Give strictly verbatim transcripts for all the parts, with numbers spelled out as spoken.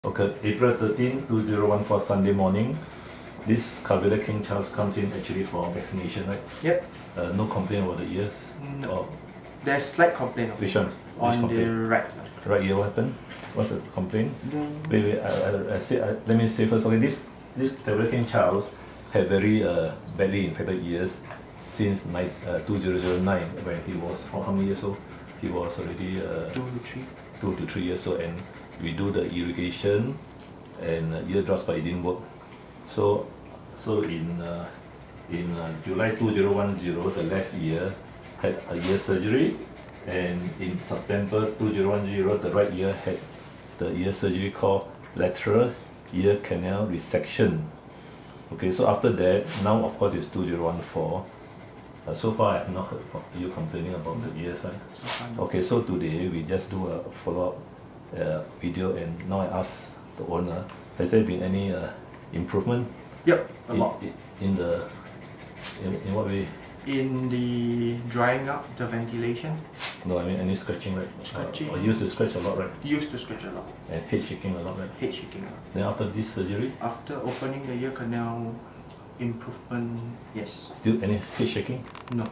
Okay, April thirteenth, two thousand fourteen, Sunday morning. This Cavalier King Charles comes in actually for vaccination, right? Yep. Uh, no complaint about the ears? No. Or There's slight complaint. which one? On Which the complaint? right. Right ear, what happened? What's the complaint? Mm. Wait, wait, I, I, I say, I, let me say first, okay, this, this Cavalier King Charles had very uh, badly infected ears since nine, uh, two thousand nine, when he was, how, how many years old? He was already uh, Two to three. two to three years old, and we do the irrigation and uh, ear drops, but it didn't work. So, so in uh, in uh, July two thousand ten, the left ear had a ear surgery, and in September two thousand ten, the right ear had the ear surgery called lateral ear canal resection. Okay, so after that, now of course it's two thousand four. Uh, so far I have not heard from you complaining about the ears, right? So far. Okay, so today we just do a follow-up uh, video, and now I ask the owner, has there been any uh, improvement? Yep, a in, lot. in, in the in, in what way? In the drying up the ventilation, No, I mean any scratching, right? Scratching. Uh, or used to scratch a lot, right? used to scratch a lot. And head shaking a lot, right? Head shaking. Then after this surgery, After opening the ear canal, improvement, yes. still any head shaking? No.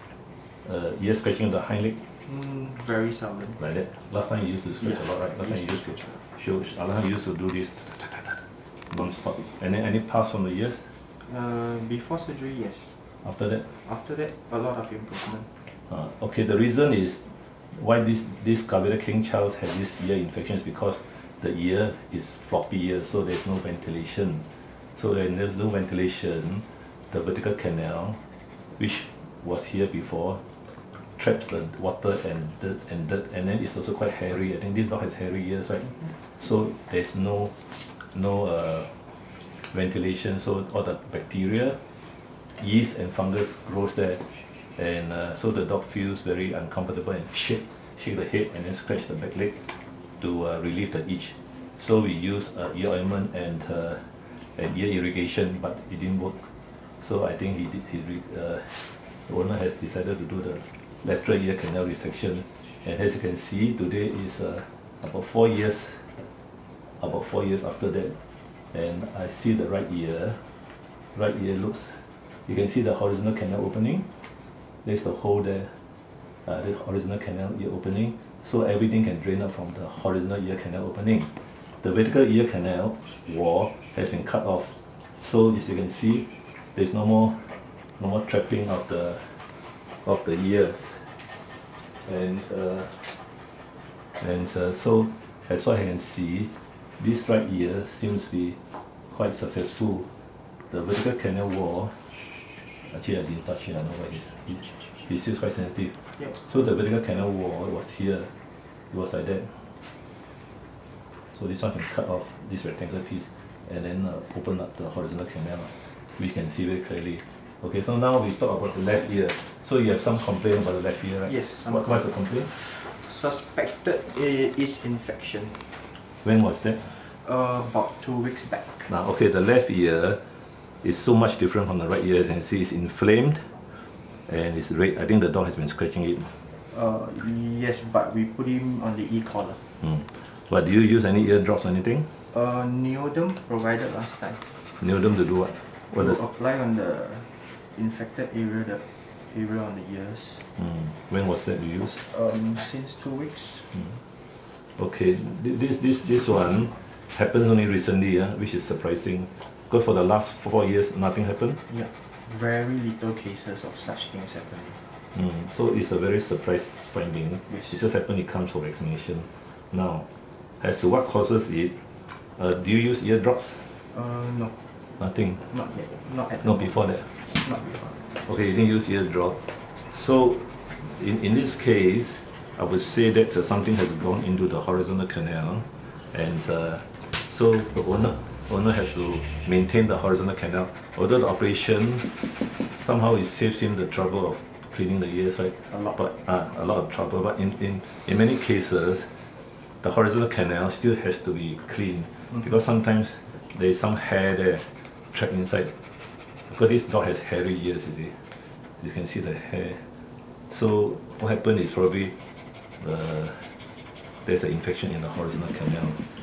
Uh, ear scratching of the hind leg, Mm, very seldom. like that. Last time you used to scratch Yeah, a lot, right? Last time you used used to to scratch show, last time you used to do this non-stop. And then any pass from the ears? Uh, before surgery, yes. After that? After that, a lot of improvement. Uh, okay, the reason is why this this Cavalier King Charles has this ear infection is because the ear is floppy ear, so there's no ventilation. So when there's no ventilation, the vertical canal, which was here before, traps the water and dirt and dirt, and then it's also quite hairy. I think this dog has hairy ears, right? So there's no no uh, ventilation, so all the bacteria, yeast and fungus grows there, and uh, so the dog feels very uncomfortable and shake, shake the head and then scratch the back leg to uh, relieve the itch. So we use uh, ear ointment and uh, and ear irrigation, but it didn't work. So I think he did. He re, uh, the owner has decided to do the lateral ear canal resection, and as you can see, today is uh, about four years. About four years after that, and I see the right ear. Right ear looks. You can see the horizontal canal opening. There's the hole there. Uh, the horizontal canal ear opening. So everything can drain out from the horizontal ear canal opening. The vertical ear canal wall has been cut off. So as you can see, there's no more, no more trapping of the, of the ears. And uh, and uh, so as what I can see, this right ear seems to be quite successful. The vertical canal wall, actually I didn't touch it, I know what it is. It, it's still quite sensitive. Yep. So the vertical canal wall was here, it was like that. So this one can cut off this rectangular piece and then uh, open up the horizontal canal, which you can see very clearly. Okay, so now we talk about the left ear. So you have some complaint about the left ear, right? Yes. What, what's the complaint? Suspected is infection. When was that? Uh, about two weeks back. Now, okay, the left ear is so much different from the right ear. As you can see, it's inflamed and it's red. I think the dog has been scratching it. Uh, yes, but we put him on the e-collar. Mm. But do you use any ear drops or anything? Uh, Neodym provided last time. Neodym to do what? What to does? apply on the infected area, the area on the ears. Mm. When was that you used? Um, since two weeks. Mm. Okay, this this this one happened only recently, uh, which is surprising. Because for the last four years, nothing happened. Yeah, very little cases of such things happening. Mm. So it's a very surprise finding. Yes. It just happened. It comes for vaccination. Now, as to what causes it, uh, do you use ear drops? Uh, no, Nothing. not yet. Not at No, all. before that. Not before. Okay, you didn't use ear drop. So, in, in this case, I would say that uh, something has gone into the horizontal canal, and uh, so the owner owner has to maintain the horizontal canal. Although the operation somehow it saves him the trouble of cleaning the ears, right? A lot. But uh, a lot of trouble. But in, in in many cases, the horizontal canal still has to be cleaned, mm-hmm. because sometimes there is some hair there trapped inside. Because this dog has hairy ears, you see. You can see the hair. So what happened is probably uh, there's an infection in the horizontal canal.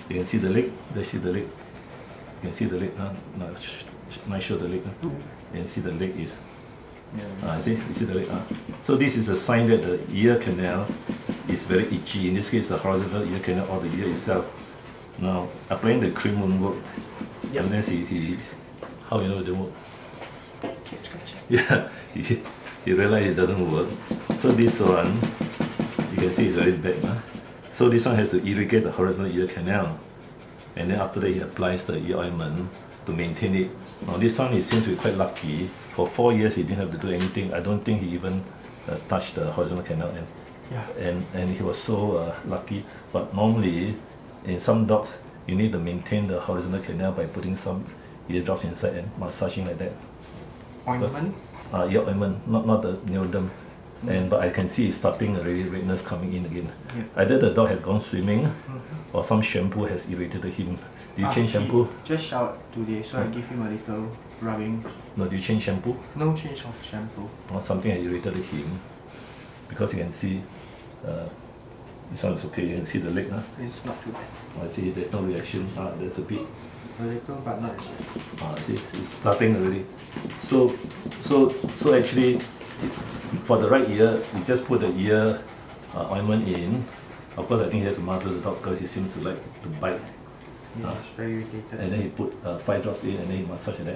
You can see the leg. Let's see the leg. You can see the leg. Huh? No, might show the leg. Huh? You can see the leg is. Yeah. Uh, see, you see the leg. Huh? So this is a sign that the ear canal is very itchy. In this case, the horizontal ear canal or the ear itself. Now, applying the cream won't work. Yep. Unless he, he, how you know it didn't work? Keep scratching. Yeah, he, he realized it doesn't work. So this one, you can see it's very bad. Huh? So this one has to irrigate the horizontal ear canal. And then after that he applies the ear ointment to maintain it. Now this one he seems to be quite lucky. For four years he didn't have to do anything. I don't think he even uh, touched the horizontal canal. And, Yeah. and, and he was so uh, lucky. But normally, in some dogs, you need to maintain the horizontal canal by putting some ear drops inside and massaging like that. Ointment? Uh, ear ointment, not, not the Neodym. And but I can see it's starting already, redness coming in again. Yeah. Either the dog had gone swimming Mm-hmm. or some shampoo has irritated him. Do you Ah, change he shampoo? just showered today, so I give him a little rubbing. No, do you change shampoo? No change of shampoo. Or something has irritated him? Because you can see, uh, this one is okay, you can see the leg. Huh? It's not too bad. I see there's no reaction. Ah, that's a bit. A little, but not as bad. Ah, see, it's starting already. So, so, so actually, for the right ear, you just put the ear uh, ointment in. Of course, I think he has to muzzle the dog because he seems to like to bite. Yeah, Ah. it's very irritated. And then he put uh, five drops in and then he massage like that.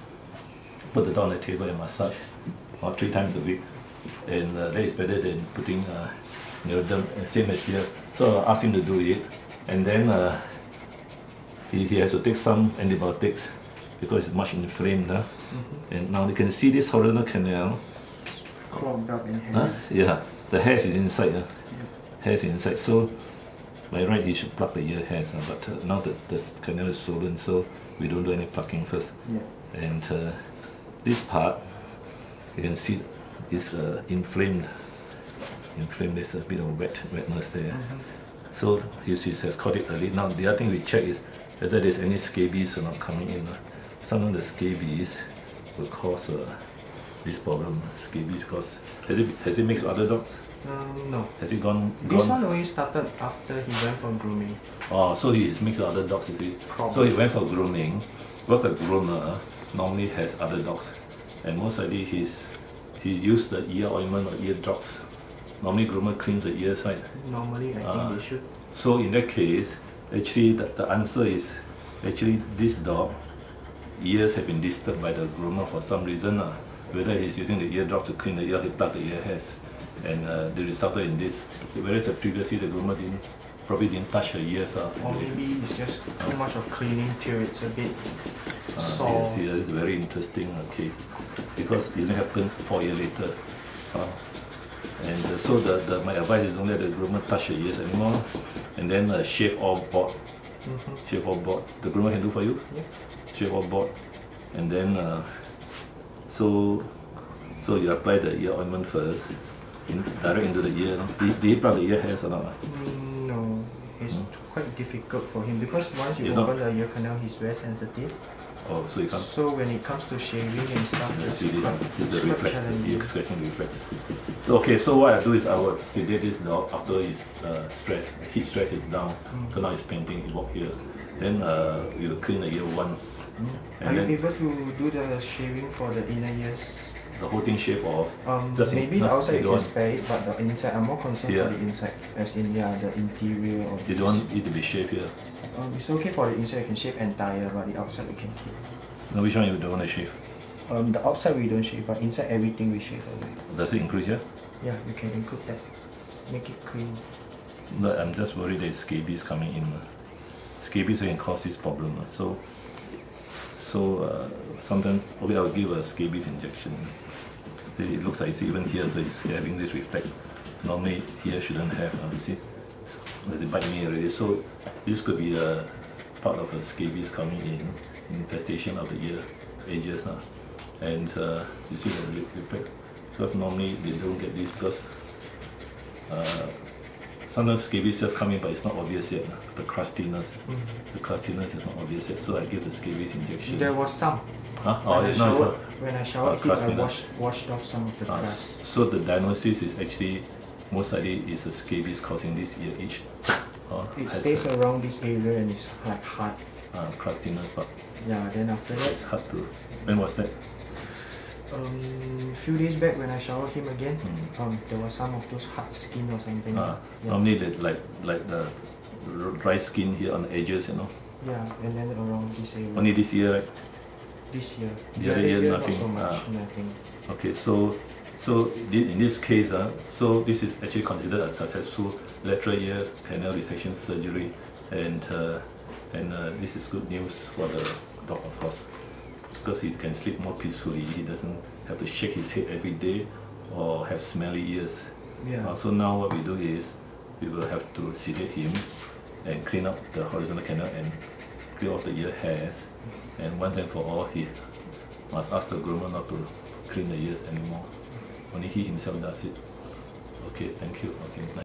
Put the dog on the table and massage, or three times a week. And uh, that is better than putting uh, Neodym, uh, same as here. So I asked him to do it. And then uh, he, he has to take some antibiotics because it's much inflamed. Huh? Mm-hmm. And now you can see this horizontal canal. Clogged up in Huh? hair. Yeah, the hairs is inside. Uh. Yeah. Hairs inside. So by right, he should pluck the ear hairs. Uh, but uh, now the, the canal is swollen, so we don't do any plucking first. Yeah. And uh, this part, you can see, is uh, inflamed. Inflamed. There's a bit of wet wetness there. Mm-hmm. So he, he has caught it early. Now the other thing we check is whether there's any scabies or not coming in. Uh. Sometimes the scabies will cause uh, this problem. Scabies because has it has it mixed with other dogs? Um, no. Has it gone This gone? one only started after he went for grooming. Oh, so he's mixed with other dogs, is it? Probably. So he went for grooming. Because the groomer normally has other dogs, and most likely he's he used the ear ointment or ear drops. Normally groomer cleans the ears, right? Normally, I Ah. think they should. So in that case, actually the, the answer is actually this dog ears have been disturbed by the groomer for some reason. Uh. Whether he's using the ear drop to clean the ear, he plugged the ear hairs, and uh, they resulted in this. Whereas uh, previously the groomer didn't probably didn't touch the ears. Uh, Or maybe it's just too much of cleaning till it's a bit Uh, sore. yes, yeah, it's a very interesting uh, case because it only happens four years later. Uh, and uh, so the, the my advice is don't let the groomer touch the ears anymore, and then uh, shave all board. Mm-hmm. Shave all board. The groomer can do for you. Yeah. Shave all board, and then uh, so so you apply the ear ointment first, in, direct into the ear. No? Did, did he plug the ear hairs or not? Uh? Mm, no, it's Hmm. quite difficult for him because once you You're not- open the ear canal, he's very sensitive. Oh, so you can't. So when it comes to shaving and stuff, Let's it's see this, quite, this is it's the quite reflex, the challenging. ear scratching reflex. So okay, so what I do is I would sedate this dog after his uh, stress, heat stress is down. Mm. So now he's painting, he walk here. Then uh, you clean the ear once, Mm. and Are you then able to do the shaving for the inner ears? the whole thing shave off. Um, Just in- maybe the no, outside you you don't can want- spare it, but the inside, I'm more concerned Yeah. for the inside, as in yeah, the interior. Or You don't want it to be shaved here. Um, it's okay for the inside, you can shave entire, but the outside we can keep. No, which one you don't want to shave? Um, the outside we don't shave, but inside everything we shave away. Does it increase here? Yeah, you can include that. Make it clean. No, I'm just worried there's scabies coming in. uh. Scabies can cause this problem. uh. So, so uh, sometimes okay, I'll give a scabies injection. It looks like it's even here, so it's having this reflex. Normally here shouldn't have. Uh, you see, does it bite me already? So this could be a part of a scabies coming in, infestation of the ear edges now. And uh, you see the re- reflex, because normally they don't get this because uh, sometimes scabies just come in, but it's not obvious yet. The crustiness, the crustiness is not obvious yet. So I give the scabies injection. There was some. Huh? When, Oh, I it's not. showered, when I showered uh, him, I crustiness. washed, washed off some of the Uh, crust. so the diagnosis is actually most likely is a scabies causing this ear itch. Oh, It has stays a, around this area and it's like hard. uh, crustiness, but Yeah, then after that, it's hard to. When was that? um, few days back when I showered him again, Mm. um, there was some of those hard skin or something. Uh, yeah. Normally, they, like like the dry skin here on the edges, you know. Yeah, and then around this area. Only this year, right? This year. The other year, not nothing. so much, Ah. nothing. Okay, so so thi- in this case, uh, so this is actually considered a successful lateral ear canal resection surgery, and uh, and uh, this is good news for the dog, of course, because he can sleep more peacefully. He doesn't have to shake his head every day or have smelly ears. Yeah. Uh, so now what we do is we will have to sedate him and clean up the horizontal canal and clear off the ear hairs. And once and for all, he must ask the groomer not to clean the ears anymore. Only he himself does it. Okay, thank you. Okay, nice.